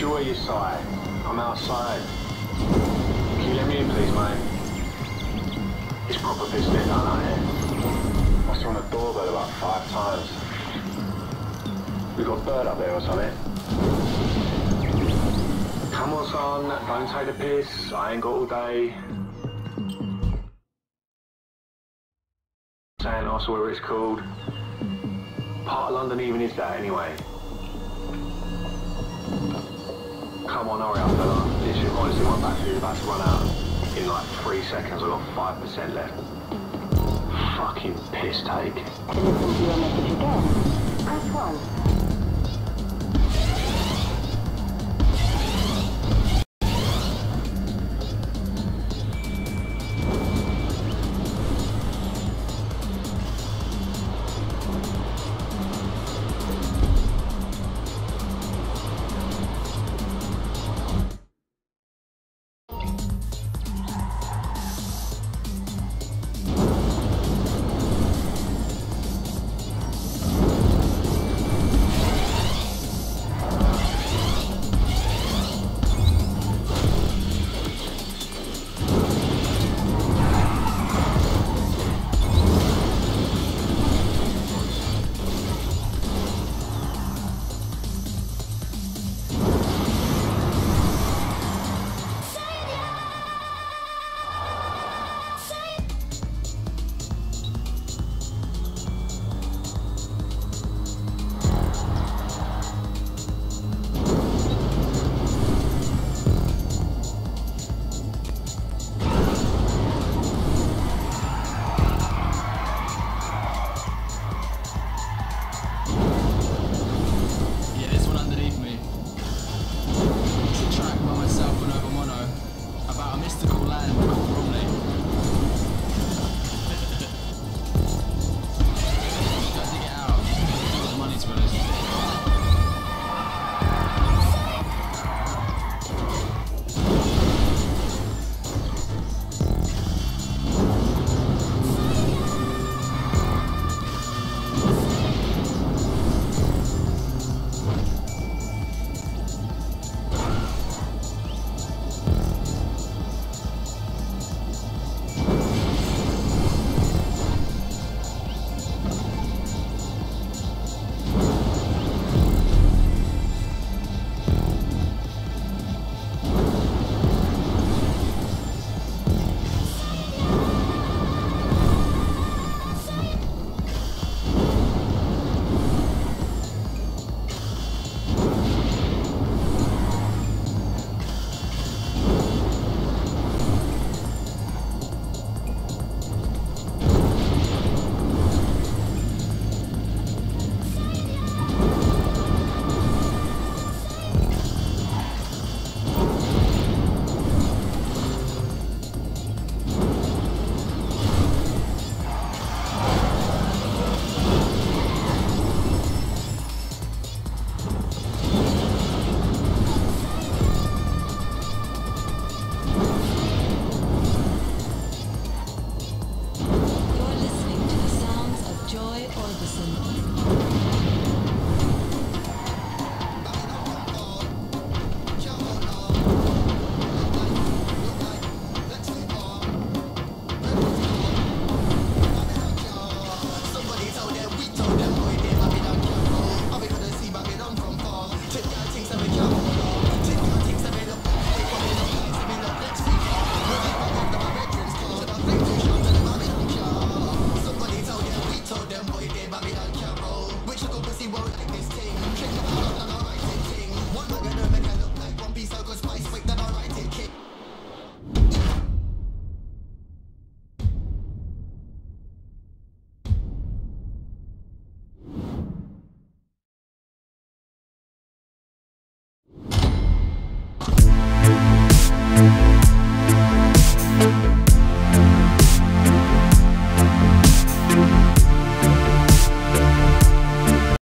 Enjoy your sight. I'm outside. Can you let me in, please, mate? It's proper business down out here. Must have rung the doorbell about 5 times. We got a bird up there or something? Come on, son. Don't take the piss. I ain't got all day. Santos, whatever it's called. Part of London even is that, anyway. Come on, hurry up, fella. Literally, honestly, my battery's about to run out in like 3 seconds. I've got 5% left. Fucking piss take. To listen to your message again, press 1.